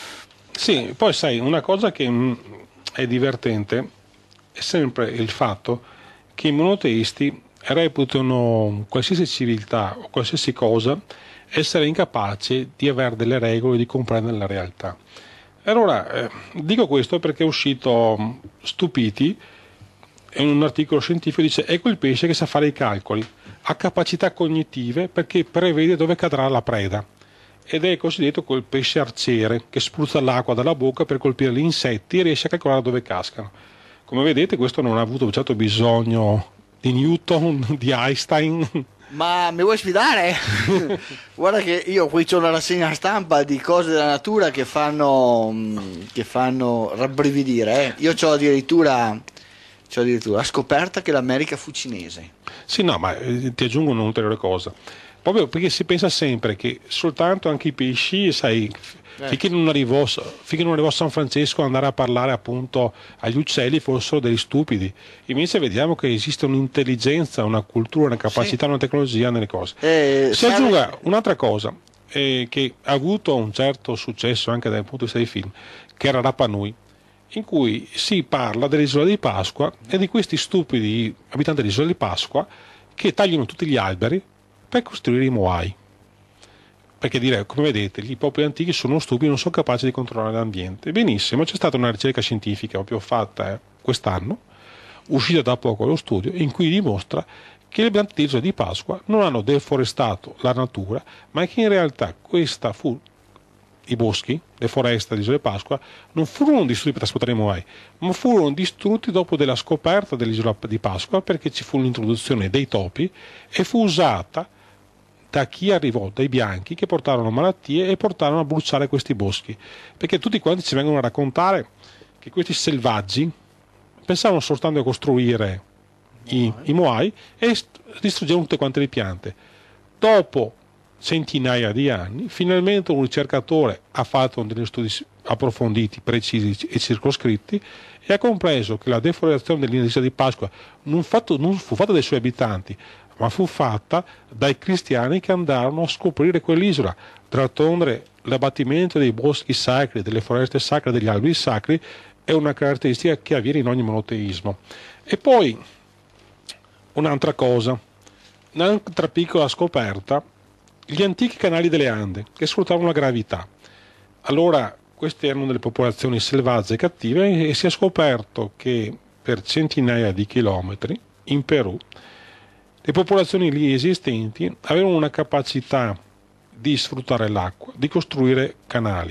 Sì, poi sai, una cosa che mh, è divertente è sempre il fatto che i monoteisti reputano qualsiasi civiltà o qualsiasi cosa essere incapace di avere delle regole, di comprendere la realtà. Allora, eh, dico questo perché è uscito mh, Stupiti, in un articolo scientifico, dice: ecco il pesce che sa fare i calcoli, ha capacità cognitive perché prevede dove cadrà la preda, ed è cosiddetto quel pesce arciere che spruzza l'acqua dalla bocca per colpire gli insetti e riesce a calcolare dove cascano. Come vedete, questo non ha avuto certo bisogno di Newton, di Einstein. Ma mi vuoi sfidare? Guarda che io qui c'ho una rassegna stampa di cose della natura che fanno, mh, che fanno rabbrividire. Eh. Io c'ho addirittura, c'ho addirittura la scoperta che l'America fu cinese. Sì, no, ma eh, ti aggiungo un'ulteriore cosa. Proprio perché si pensa sempre che soltanto anche i pesci, sai, Eh. finché non arrivò, finché non arrivò San Francesco ad andare a parlare appunto agli uccelli fossero degli stupidi. Invece vediamo che esiste un'intelligenza, una cultura, una capacità, Sì. una tecnologia nelle cose. Eh, Si serve- aggiunga un'altra cosa eh, che ha avuto un certo successo anche dal punto di vista dei film, che era Rapa Nui, in cui si parla dell'isola di Pasqua e di questi stupidi abitanti dell'isola di Pasqua che tagliano tutti gli alberi per costruire i Moai. Perché dire, come vedete, i popoli antichi sono stupidi, non sono capaci di controllare l'ambiente. Benissimo, c'è stata una ricerca scientifica proprio fatta eh, quest'anno, uscita da poco allo studio, in cui dimostra che gli abitanti dell'isola di Pasqua non hanno deforestato la natura, ma che in realtà questa fu, i boschi, le foreste dell'isola di Pasqua, non furono distrutti per trasportare i Moai, ma furono distrutti dopo della scoperta dell'isola di Pasqua, perché ci fu l'introduzione dei topi e fu usata da chi arrivò, dai bianchi, che portarono malattie e portarono a bruciare questi boschi, perché tutti quanti ci vengono a raccontare che questi selvaggi pensavano soltanto a costruire i, i Moai e st- distruggevano tutte quante le piante. Dopo centinaia di anni, finalmente un ricercatore ha fatto degli studi approfonditi, precisi e circoscritti e ha compreso che la deforestazione dell'isola di Pasqua non, fatto, non fu fatta dai suoi abitanti, ma fu fatta dai cristiani che andarono a scoprire quell'isola. D'altronde l'abbattimento dei boschi sacri, delle foreste sacre, degli alberi sacri è una caratteristica che avviene in ogni monoteismo. E poi un'altra cosa, un'altra piccola scoperta: gli antichi canali delle Ande che sfruttavano la gravità. Allora, queste erano delle popolazioni selvagge e cattive, e si è scoperto che per centinaia di chilometri in Perù le popolazioni lì esistenti avevano una capacità di sfruttare l'acqua, di costruire canali.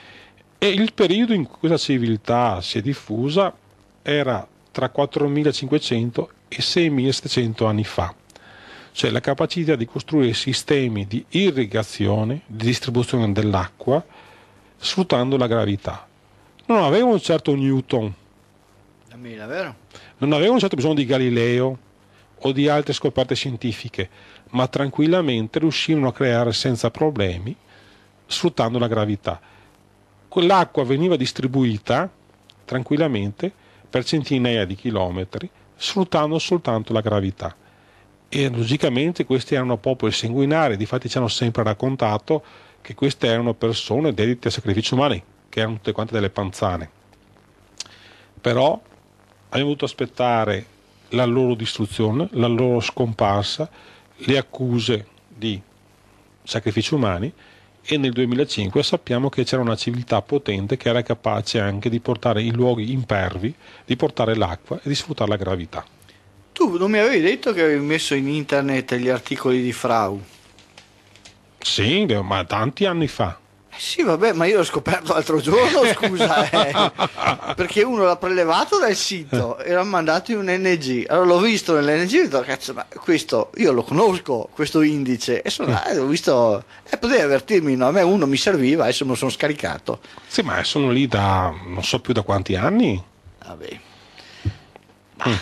E il periodo in cui questa civiltà si è diffusa era tra quattromilacinquecento e seimilasettecento anni fa. Cioè la capacità di costruire sistemi di irrigazione, di distribuzione dell'acqua, sfruttando la gravità. Non avevano certo Newton, Dammi vero? non avevano certo bisogno di Galileo o di altre scoperte scientifiche, ma tranquillamente riuscivano a creare senza problemi sfruttando la gravità. Quell'acqua veniva distribuita tranquillamente per centinaia di chilometri, sfruttando soltanto la gravità. E logicamente questi erano popoli sanguinari, difatti ci hanno sempre raccontato che queste erano persone dedite a sacrifici umani, che erano tutte quante delle panzane. Però abbiamo dovuto aspettare la loro distruzione, la loro scomparsa, le accuse di sacrifici umani, e nel duemilacinque sappiamo che c'era una civiltà potente che era capace anche di portare in luoghi impervi, di portare l'acqua e di sfruttare la gravità. Tu non mi avevi detto che avevi messo in internet gli articoli di Frau? Sì, ma tanti anni fa. Eh sì, vabbè, ma io l'ho scoperto l'altro giorno, scusa, eh, perché uno l'ha prelevato dal sito e l'ha mandato in un N G. Allora l'ho visto nell'N G e ho detto, cazzo, ma questo io lo conosco, questo indice, e sono là, e ho visto, e potevi avvertirmi, no? A me uno mi serviva, adesso me lo sono scaricato. Sì, ma sono lì da non so più da quanti anni. Vabbè. Mm.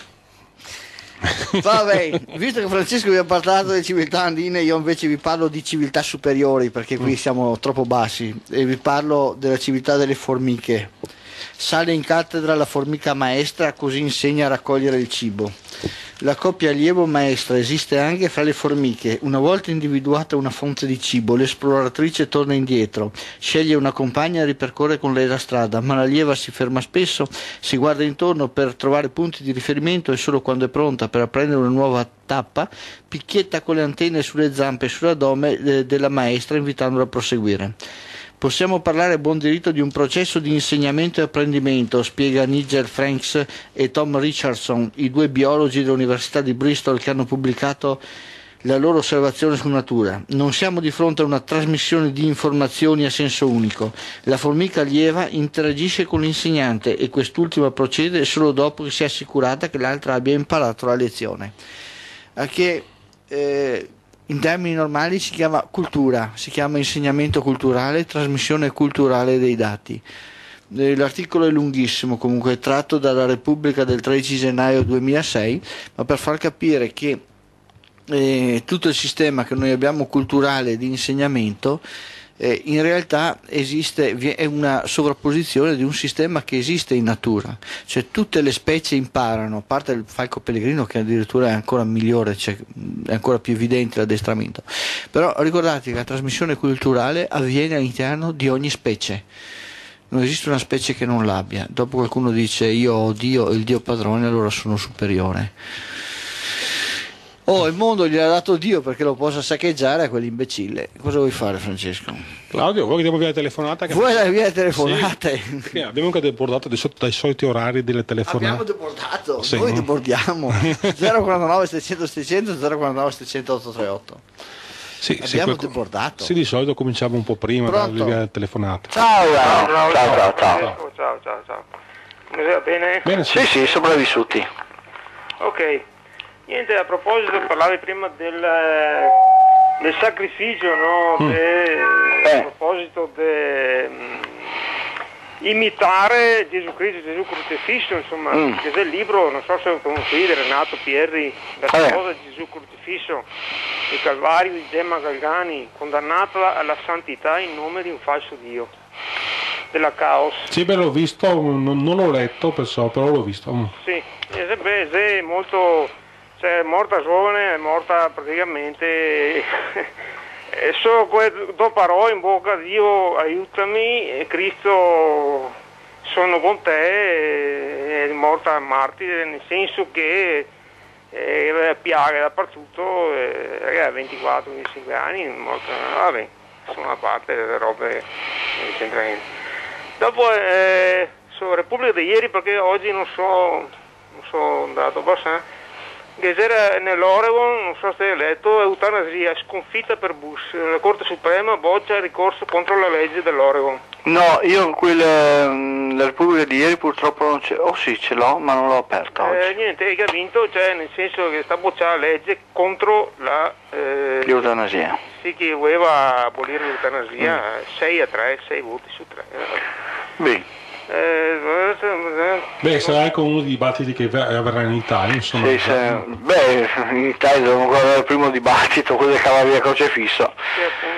Vabbè, visto che Francesco vi ha parlato di civiltà andine, io invece vi parlo di civiltà superiori, perché qui siamo troppo bassi, e vi parlo della civiltà delle formiche. Sale in cattedra la formica maestra, così insegna a raccogliere il cibo. La coppia allievo-maestra esiste anche fra le formiche. Una volta individuata una fonte di cibo, l'esploratrice torna indietro, sceglie una compagna e ripercorre con lei la strada, ma l'allieva si ferma spesso, si guarda intorno per trovare punti di riferimento e solo quando è pronta per apprendere una nuova tappa, picchietta con le antenne sulle zampe e sull'addome eh, della maestra, invitandola a proseguire. Possiamo parlare a buon diritto di un processo di insegnamento e apprendimento, spiega Nigel Franks e Tom Richardson, i due biologi dell'Università di Bristol che hanno pubblicato la loro osservazione su natura. Non siamo di fronte a una trasmissione di informazioni a senso unico. La formica allieva interagisce con l'insegnante e quest'ultima procede solo dopo che si è assicurata che l'altra abbia imparato la lezione. A che eh, in termini normali si chiama cultura, si chiama insegnamento culturale, trasmissione culturale dei dati. L'articolo è lunghissimo, comunque è tratto dalla Repubblica del tredici gennaio duemilasei, ma per far capire che eh, tutto il sistema che noi abbiamo culturale di insegnamento eh, in realtà esiste, è una sovrapposizione di un sistema che esiste in natura, cioè tutte le specie imparano, a parte il falco pellegrino che addirittura è ancora migliore, cioè è ancora più evidente l'addestramento, però ricordate che la trasmissione culturale avviene all'interno di ogni specie. Non esiste una specie che non l'abbia. Dopo qualcuno dice io ho Dio, il Dio padrone, allora sono superiore. Oh, il mondo gliel'ha dato Dio perché lo possa saccheggiare a quell'imbecille. Cosa vuoi fare, Francesco? Claudio, vuoi che diamo via la telefonata? Che vuoi la via le telefonate? Sì, abbiamo anche debordato dai soliti orari delle telefonate. Abbiamo debordato, sì. Noi debordiamo. zero quarantanove settecento seicento zero quarantanove settecento ottocentotrentotto. Sì, abbiamo sì, debordato. Sì, di solito cominciamo un po' prima a darvi via le telefonate. Ciao, ciao, ciao, ciao, ciao. Ciao, ciao, ciao, ciao. Mi va bene? Bene, sì, sì, sì, sopravvissuti. Ok. Niente, a proposito, parlavi prima del, del sacrificio, no? Mm. De, eh. A proposito di imitare Gesù Cristo, Gesù crocifisso, insomma, mm. che del libro, non so se lo conosci, di Renato Pierri, la eh. sposa di Gesù crocifisso, il Calvario di Gemma Galgani, condannata alla santità in nome di un falso Dio, della Caos. Sì, beh, l'ho visto, non, non l'ho letto, perciò, però l'ho visto. Mm. Sì, è, è molto... Cioè, è morta giovane, è morta praticamente, e solo due parole in bocca, Dio aiutami, e Cristo sono con te, è morta martire, nel senso che è piaghe dappertutto, è ventiquattro venticinque anni, è morta, vabbè, sono una parte delle robe, non c'entra niente. Dopo, eh, su Repubblica di ieri, perché oggi non so, non sono andato a Bassin, che c'era nell'Oregon, non so se hai letto, eutanasia sconfitta per Bush, la Corte Suprema boccia il ricorso contro la legge dell'Oregon. No, io quella, la Repubblica di ieri purtroppo non c'è, oh sì ce l'ho ma non l'ho aperta eh, oggi. Niente, che ha vinto, cioè nel senso che sta bocciando la legge contro la... Eh, l'eutanasia. Sì, che voleva abolire l'eutanasia, mm. sei a tre, sei voti su tre. Beh. Eh, Beh, sarà anche uno dei dibattiti che avverrà in Italia, insomma. Sì, se, beh, in Italia dobbiamo ancora avere il primo dibattito, quello del Cavaliere Crocefisso. Sì, appunto.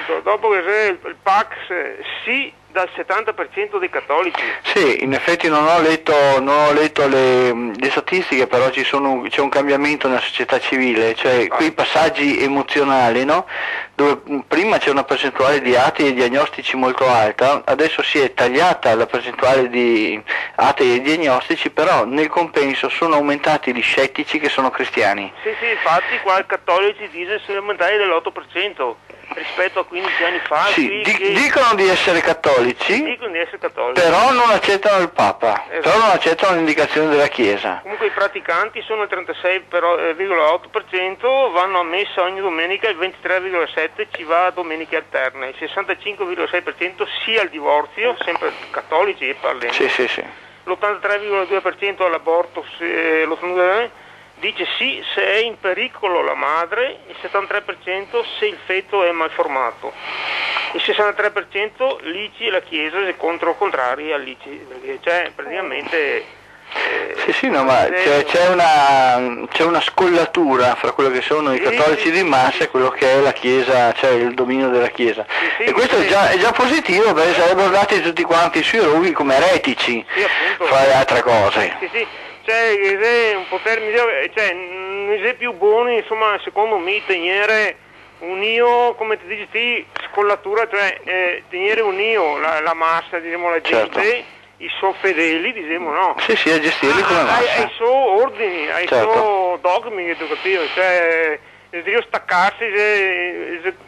appunto, dopo che c'è il, il Pax, sì, dal settanta per cento dei cattolici. Sì, in effetti non ho letto, non ho letto le, le statistiche, però ci sono, c'è un cambiamento nella società civile, cioè quei passaggi emozionali, no? Dove prima c'è una percentuale di atei e di agnostici molto alta, adesso si è tagliata la percentuale di atei e di agnostici, però nel compenso sono aumentati gli scettici che sono cristiani. Sì, sì, infatti qua i cattolici dice sono aumentati dell'otto per cento rispetto a quindici anni fa. Sì, di, che... dicono di essere cattolici, dicono di essere cattolici, però non accettano il Papa, esatto. Però non accettano le indicazioni della Chiesa. Comunque i praticanti sono il trentasei virgola otto per cento, vanno a messa ogni domenica, il ventitré virgola sette per cento ci va a domeniche alterne, il sessantacinque virgola sei per cento sì al divorzio, sempre cattolici parliamo. Sì, sì, sì. L'ottantatré virgola due per cento all'aborto, se, l'ottantatré dice sì se è in pericolo la madre, il settantatré per cento se il feto è malformato, il sessantatré per cento l'I C I e la Chiesa se contro contrari all'I C I, perché cioè praticamente... Eh, sì, sì, no, ma c'è, c'è, una, c'è una scollatura fra quello che sono i cattolici sì, di massa e quello che è la Chiesa, cioè il dominio della Chiesa. Sì, sì, e questo sì. è, già, è già positivo, perché sarebbero andati tutti quanti sui roghi come eretici, sì, appunto, fra le altre cose. Sì, sì. Cioè, è un potere migliore, cioè, non è più buono, insomma, secondo me, tenere un io, come ti dici ti, scollatura, cioè, eh, tenere un io, la, la massa, diciamo, la gente, certo. I suoi fedeli, diciamo, no? Sì, sì, a gestirli ah, come massa. Ai, ai suoi ordini, ai certo. suoi dogmi, tu capisci? Cioè, devo staccarsi, se, se,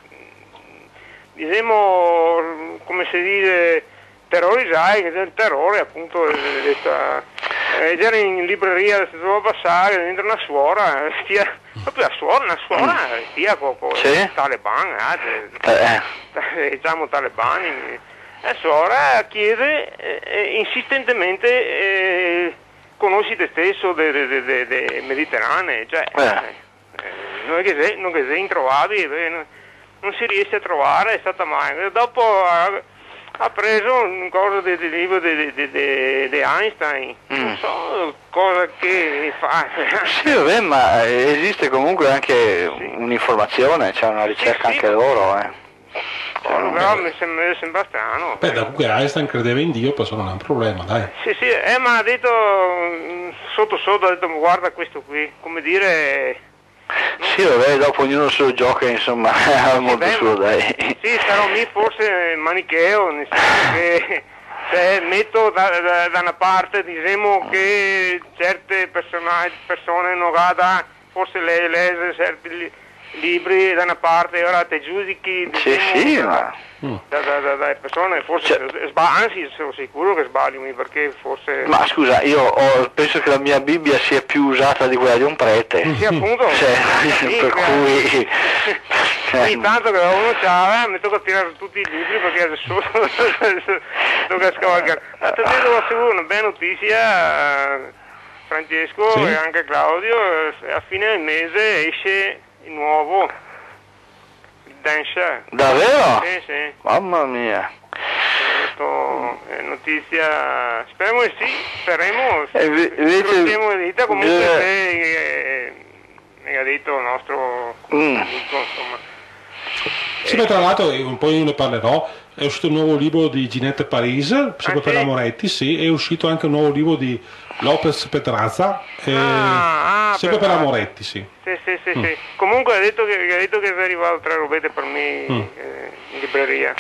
diciamo, come si dice, terrorizzare, che il terrore, appunto, è Eh, già in libreria si trova a passare dentro una suora, stia, proprio la suora, una suora, mm. stia con sì. Taliban, eh, eh. diciamo talebani, la suora chiede eh, insistentemente eh, conosci te stesso dei de, de, de, de Mediterranei, cioè eh. Eh, non è che sei, non che sei introvabile, non, non si riesce a trovare, è stata mai, dopo ha, ha preso un coso del de libro di de, de, de Einstein, mm. non so cosa che fa. Sì, vabbè, ma esiste comunque anche sì. un'informazione, c'è cioè una ricerca sì, anche sì. loro, eh. Cioè, no, però mi sembra, mi sembra strano. Beh, comunque Einstein credeva in Dio, però non è un problema, dai. Sì, sì, eh, ma ha detto, sotto sotto, ha detto, guarda questo qui, come dire... Sì, vabbè, dopo ognuno se lo gioca, insomma, al modo beh, suo, dai. Sì, sarò lì forse manicheo, nel senso che cioè, metto da, da, da una parte, diciamo che certe persone non vada, forse le lese certi libri da una parte, ora te giudichi, diciamo, sì, sì, da, ma... da, da, da, da persone, forse cioè... sbag- anzi sono sicuro che sbagliano, perché forse... Ma scusa, io ho, penso che la mia Bibbia sia più usata di quella di un prete. Sì, appunto. Cioè, sì, per cui... Ogni tanto che uno c'ha, mi tocca tirare tutti i libri perché adesso tocca scavalcare. Ma ti devo una bella notizia, Francesco sì. e anche Claudio, a fine del mese esce il nuovo Dansha. Davvero? Sì, sì. Mamma mia. È notizia, speriamo di sì, speriamo, e invece, le dita, comunque eh, se, mi ha detto il nostro mm. amico, insomma. Sì, ma tra l'altro, un po' io ne parlerò, è uscito un nuovo libro di Ginette Paris, sempre ah, per sì? la Moretti, sì, è uscito anche un nuovo libro di Lopez Pedraza, eh, ah, ah, sempre per la Moretti, sì. Sì, sì, sì, mm. sì. Comunque ha detto che, ha detto che è arrivato tre robette per me mm. eh, in libreria.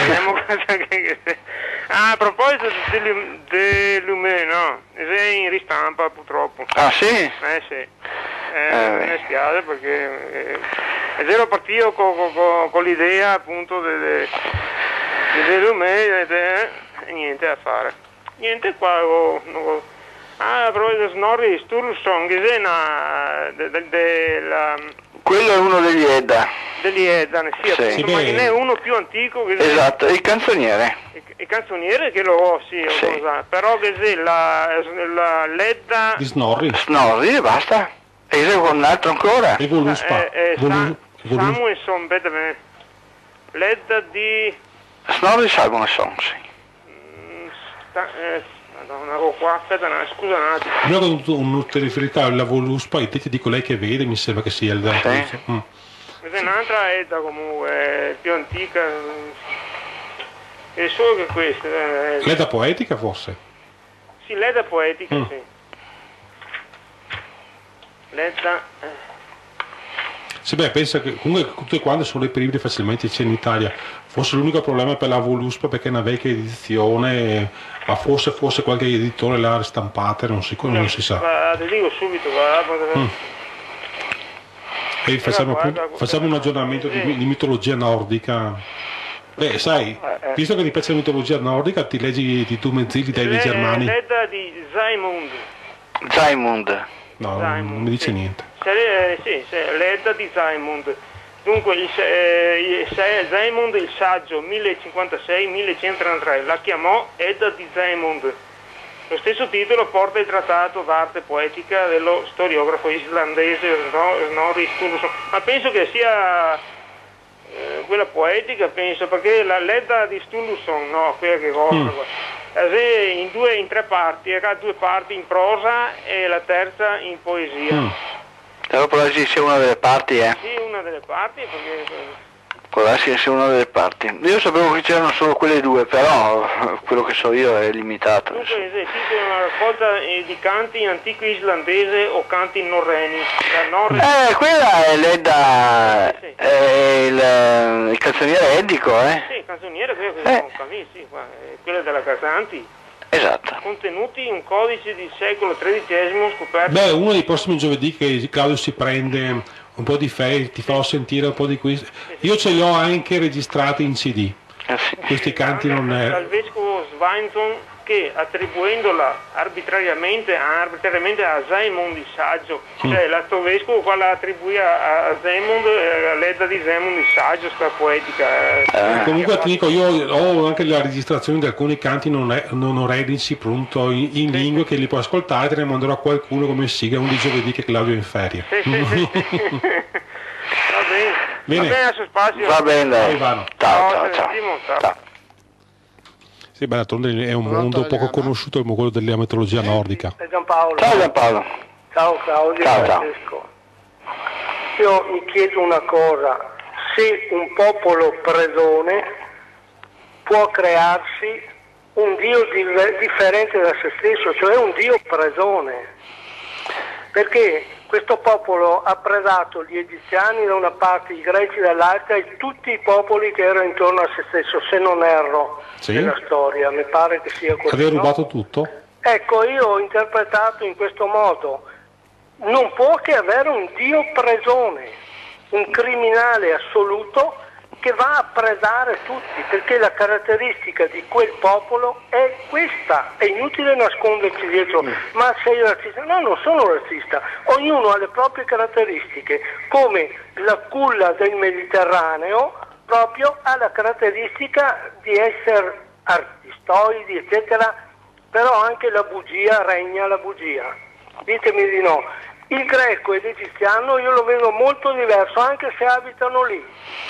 Ah, a proposito dell'Ume, no, sei in ristampa purtroppo. Ah sì? Eh sì, eh, eh, mi spiace perché eh, ero partito con, con, con, con l'idea appunto dell'Ume e niente da fare. Niente qua, oh, no, ah, a proposito di Snorri Sturluson, che è una... De, de, de, la, quello è uno degli Edda. Degli Edda, sì, sì. Appunto, ma ne è uno più antico che esatto, il canzoniere. Il, il canzoniere che lo ho, sì, sì. Cosa, però che è la, la l'Edda di Snorri. Snorri e basta. E c'è un altro ancora. E Voluspa. Eh, eh, Volu, Volu, Samuelson, vedete, l'Edda di Snorri Samuelson, sì. Mm, sta, eh, Madonna, ero qua, aspetta, no, scusa un attimo. Io ho avuto un riferito alla Voluspa, e te ti dico lei che vede, mi sembra che sia il sì. mm. Questa è un'altra Edda comunque, è più antica. È solo che questa. È... L'Edda poetica forse? Sì, l'Edda poetica, mm. sì. L'Edda... Eh. Sì, beh, pensa che comunque tutte quante sono reperibili facilmente c'è in Italia. Forse l'unico problema è per la Voluspa perché è una vecchia edizione, ma forse forse qualche editore l'ha ristampata, non si, non no, si sa. Ma ti dico subito, guarda. Mm. E facciamo, guarda, guarda, guarda, facciamo un aggiornamento sì. di, di mitologia nordica. Beh, sai, eh, eh. visto che ti piace la mitologia nordica, ti leggi di tu Mezzili, David Le, Germani. L'Edda di Zaimund. Zaimund. No, Zaimund, non mi dice sì. niente. Eh, sì, sì, l'Edda di Zaimund. Dunque, il, eh, Zaimund il saggio millecinquantasei millecentotrentatré la chiamò Edda di Zaimund. Lo stesso titolo porta il trattato d'arte poetica dello storiografo islandese Snorri Sturluson. Ma penso che sia eh, quella poetica, penso, perché la l'Edda di Sturluson, no, quella che cosa, mm. in, due, in tre parti, era due parti in prosa e la terza in poesia. Mm. Però può darsi sia una delle parti, eh? Sì, una delle parti, perché... Può darsi sia una delle parti. Io sapevo che c'erano solo quelle due, però quello che so io è limitato. Dunque, il titolo è una raccolta di canti in antico islandese o canti norreni. Eh, quella è l'Edda, sì, sì. È il, il canzoniere eddico, eh? Sì, il canzoniere, quello che eh. sono capisci, sì, quella della Casanti. Esatto. Contenuti in un codice di secolo tredicesimo scoperto. Beh, uno dei prossimi giovedì che Claudio si prende un po' di fe, ti farò sentire un po' di questo. Io ce li ho anche registrati in C D. Eh sì. Questi canti non è. Dal vescovo Sveinson che attribuendola arbitrariamente, arbitrariamente a Zaimund il saggio, mm. cioè l'altro vescovo qua la attribuì a, a Zaimund, eh, l'Edda di Zaimund il saggio, sta poetica. Eh. Comunque ti dico, io ho anche la registrazione di alcuni canti non, è, non oredici pronto in, in sì, lingua sì. che li puoi ascoltare, te ne manderò a qualcuno come siga un di giovedì che Claudio è in ferie. Sì, sì, sì. Va bene. Bene. Va bene a suo spazio. Va bene. Ciao, ciao, ciao, ciao. ciao. ciao. Sì, beh, d'altronde è un mondo poco conosciuto come quello della mitologia nordica. È Giampaolo. Ciao Giampaolo. Ciao Claudio. Ciao, ciao. Io mi chiedo una cosa, se un popolo predone può crearsi un Dio differente da se stesso, cioè un Dio predone, perché questo popolo ha predato gli egiziani da una parte, i greci dall'altra e tutti i popoli che erano intorno a se stesso, se non erro sì. nella storia, mi pare che sia così. Aveva rubato no? tutto? Ecco, io ho interpretato in questo modo, non può che avere un Dio presone, un criminale assoluto che va a predare tutti, perché la caratteristica di quel popolo è questa, è inutile nasconderci dietro, ma sei razzista? No, non sono razzista, ognuno ha le proprie caratteristiche, come la culla del Mediterraneo proprio ha la caratteristica di essere artistoidi, eccetera, però anche la bugia regna la bugia, ditemi di no. Il greco e l'egiziano io lo vedo molto diverso, anche se abitano lì.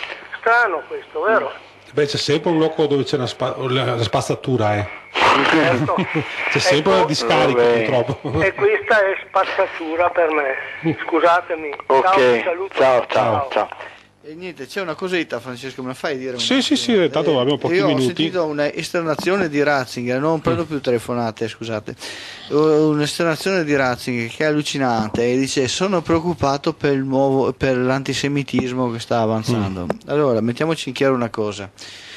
Strano questo, vero? Beh, c'è sempre un loco dove c'è una, spa- la spazzatura, eh. Certo. C'è sempre ecco, una discarica, purtroppo. E questa è spazzatura per me. Scusatemi. Ok, ciao, saluto. ciao, ciao, ciao. E niente, c'è una cosetta, Francesco, me la fai dire? Sì, sì, sì, tanto abbiamo pochi Io minuti. ho sentito un'esternazione di Ratzinger, non prendo più telefonate, scusate. Un'esternazione di Ratzinger che è allucinante e dice: sono preoccupato per il nuovo, per l'antisemitismo che sta avanzando. Mm. Allora, mettiamoci in chiaro una cosa.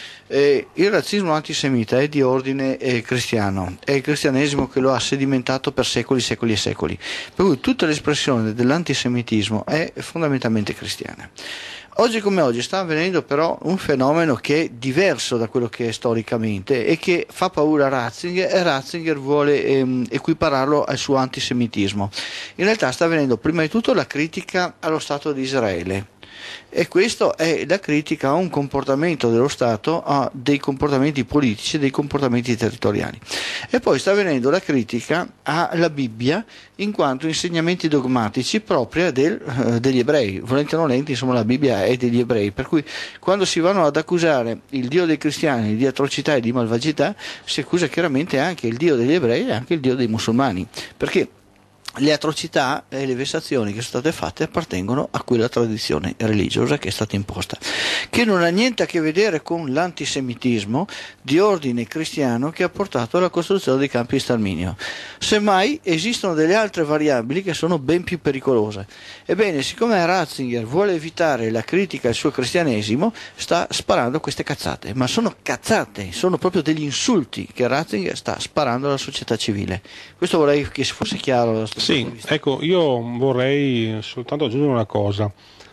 Eh, il razzismo antisemita è di ordine eh, cristiano, è il cristianesimo che lo ha sedimentato per secoli, secoli e secoli, per cui tutta l'espressione dell'antisemitismo è fondamentalmente cristiana. Oggi come oggi sta avvenendo però un fenomeno che è diverso da quello che è storicamente e che fa paura a Ratzinger, e Ratzinger vuole ehm, equipararlo al suo antisemitismo. In realtà sta avvenendo prima di tutto la critica allo Stato di Israele. E questo è la critica a un comportamento dello Stato, a dei comportamenti politici, dei comportamenti territoriali. E poi sta avvenendo la critica alla Bibbia in quanto insegnamenti dogmatici propria del, eh, degli ebrei. Volenti o nolenti, insomma, la Bibbia è degli ebrei, per cui quando si vanno ad accusare il Dio dei cristiani di atrocità e di malvagità, si accusa chiaramente anche il Dio degli ebrei e anche il Dio dei musulmani, perché le atrocità e le vessazioni che sono state fatte appartengono a quella tradizione religiosa che è stata imposta, che non ha niente a che vedere con l'antisemitismo di ordine cristiano che ha portato alla costruzione dei campi di sterminio. Semmai esistono delle altre variabili che sono ben più pericolose. Ebbene, siccome Ratzinger vuole evitare la critica al suo cristianesimo, sta sparando queste cazzate, ma sono cazzate, sono proprio degli insulti che Ratzinger sta sparando alla società civile. Questo vorrei che fosse chiaro. Sì, ecco, io vorrei soltanto aggiungere una cosa.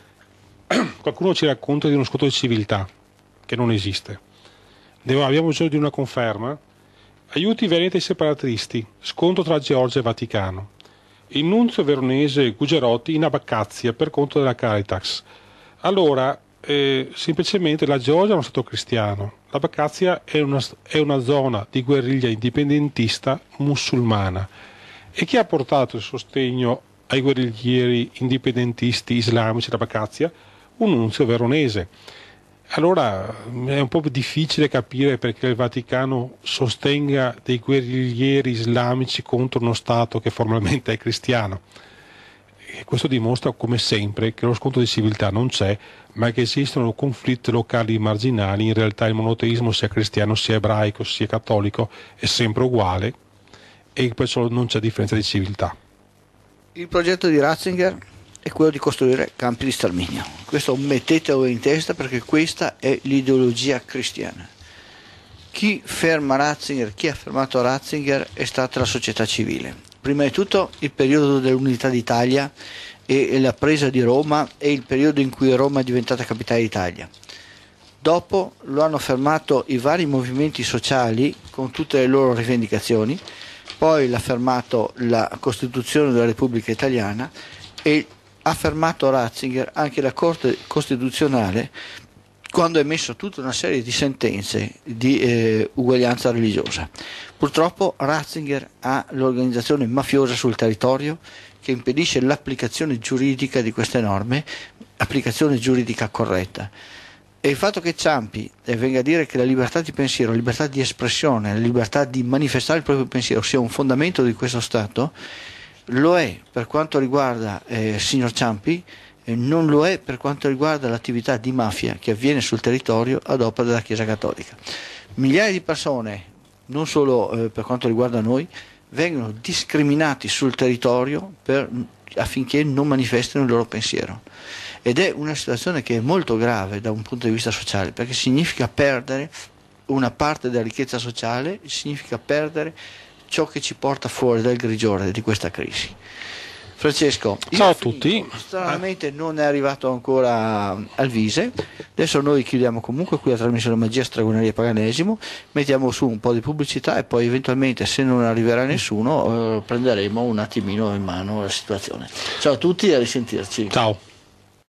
Qualcuno ci racconta di uno scontro di civiltà che non esiste. Devo, abbiamo bisogno di una conferma. Aiuti veneti ai separatisti, scontro tra Georgia e Vaticano. Il nunzio veronese Gugerotti in Abkhazia per conto della Caritas. Allora, eh, semplicemente la Georgia è uno stato cristiano, l'Abkhazia è una, è una zona di guerriglia indipendentista musulmana. E chi ha portato il sostegno ai guerriglieri indipendentisti islamici d'Abkhazia? Un nunzio veronese. Allora è un po' difficile capire perché il Vaticano sostenga dei guerriglieri islamici contro uno Stato che formalmente è cristiano. E questo dimostra, come sempre, che lo scontro di civiltà non c'è, ma che esistono conflitti locali marginali. In realtà il monoteismo, sia cristiano, sia ebraico, sia cattolico, è sempre uguale, e perciò non c'è differenza di civiltà. Il progetto di Ratzinger è quello di costruire campi di sterminio. Questo mettetelo in testa, perché questa è l'ideologia cristiana. Chi ferma Ratzinger, chi ha fermato Ratzinger è stata la società civile. Prima di tutto il periodo dell'unità d'Italia e la presa di Roma e il periodo in cui Roma è diventata capitale d'Italia. Dopo lo hanno fermato i vari movimenti sociali con tutte le loro rivendicazioni. Poi l'ha fermato la Costituzione della Repubblica Italiana e ha fermato Ratzinger anche la Corte Costituzionale quando ha emesso tutta una serie di sentenze di eh, uguaglianza religiosa. Purtroppo Ratzinger ha l'organizzazione mafiosa sul territorio che impedisce l'applicazione giuridica di queste norme, applicazione giuridica corretta. E il fatto che Ciampi eh, venga a dire che la libertà di pensiero, la libertà di espressione, la libertà di manifestare il proprio pensiero sia un fondamento di questo Stato, lo è per quanto riguarda il eh, signor Ciampi, eh, non lo è per quanto riguarda l'attività di mafia che avviene sul territorio ad opera della Chiesa Cattolica. Migliaia di persone, non solo eh, per quanto riguarda noi, vengono discriminati sul territorio per, affinché non manifestino il loro pensiero. Ed è una situazione che è molto grave da un punto di vista sociale, perché significa perdere una parte della ricchezza sociale, significa perdere ciò che ci porta fuori dal grigiore di questa crisi. Francesco, ciao a tutti. Stranamente non è arrivato ancora al Vise. Adesso noi chiudiamo comunque qui la trasmissione Magia, Stregoneria e Paganesimo, mettiamo su un po' di pubblicità e poi eventualmente, se non arriverà nessuno, eh, prenderemo un attimino in mano la situazione. Ciao a tutti e a risentirci. Ciao.